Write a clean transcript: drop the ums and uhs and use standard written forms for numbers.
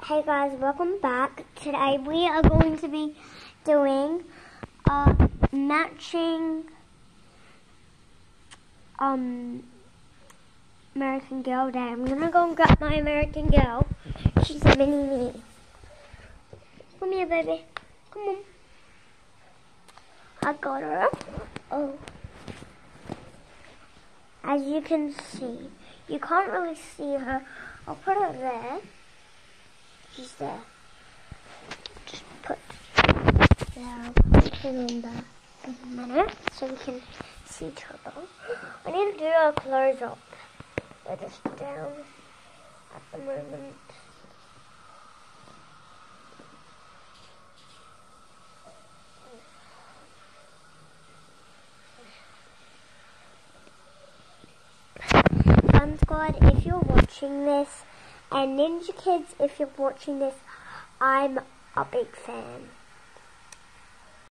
Hey guys, welcome back. Today we are going to be doing a matching American Girl day. I'm gonna go and grab my American Girl. She's a mini me. Come here, baby. Come on. I got her. Oh. As you can see, you can't really see her. I'll put her there. She's there. Just put there. I'll put her on that in a minute so we can see each other. I need to do a close up. They're just down at the moment. Fun Squad, if you're watching this, and Ninja Kids, if you're watching this, I'm a big fan.